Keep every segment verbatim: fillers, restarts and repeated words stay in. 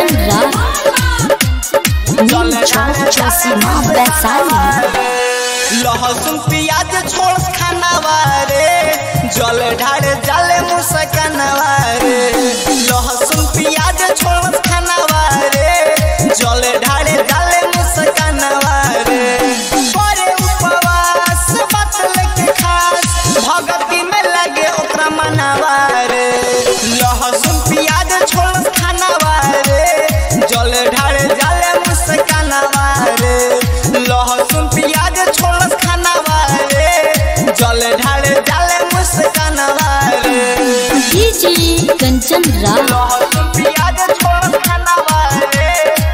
कंचन राज नीम चौक चौसीमा वैशाली। लहसुन प्याज छोड़ खानावा रे जल ढार जाले मुस्कानवा रे। लहसुन प्याज छोड़ खानावा रे जल ढार जाले मुस्कानवा रे। बड़े उपवास बतल के खास भगती में लगे ओकरा मनावा रे। लहसुन प्याज छोड़ खानावा रे जल ढार जाले मुस्कानवा रे। लहसुन प्याज छोड़ खानावा रे जल ढाल जाले मुस्कानवा रे। डीजे कंचन राज लहसुन प्याज छोड़ खानावा रे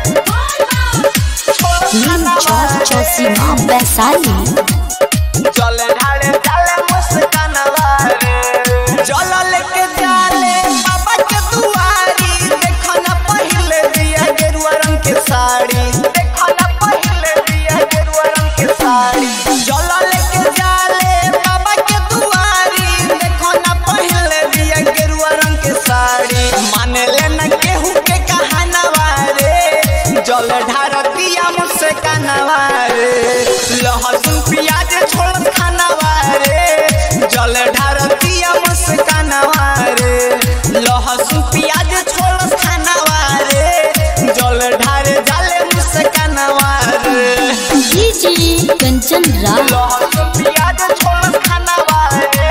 नीम चौक चौसीमा वैशाली। जल ढाल जाले मुस्कानवा रे। जल लेके जाले बाबा के दुआरी देखो ना पहले दिया गेरुआ रंग के साड़ी। देखो ना पहले दिया गेरुआ रंग के साड़ी। जल लेके जाले बाबा के दुआरी देखो ना पहले दिया गेरुआ रंग के साड़ी। माने लेना केहू के कहानवा रे जल ढारतिया मुझसे कानवा रे। लहसुन प्याज छोड़ खानावा रे जल ढारतिया मुझसे कानवा रे। लहसुन प्याज छोड़ खानावा रे जल ढार जाले मुझसे कानवा रे। डीजे कंचन राज लहसुन प्याज छोड़ खानावा रे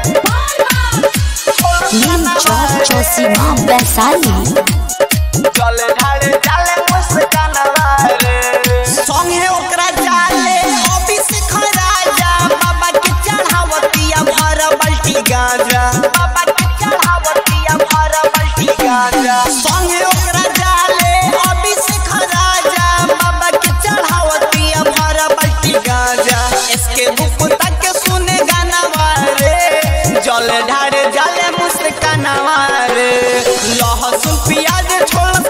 नीम चौक चौसीमा वैशाली। जल ढार जाले मुस्कानवा रे। संगे ओकरा जाले अभिषेक राजा बाबा के चढ़ावतिया भर बाल्टी गांजा। बाबा के चढ़ावतिया भर बाल्टी गांजा। संगे ओकरा जाले अभिषेक राजा बाबा के चढ़ावतिया भर बाल्टी गांजा। इसके बुक तक सुने गानावा रे जल ढार जाले मुस्कानवा रे। लहसुन प्याज छोड़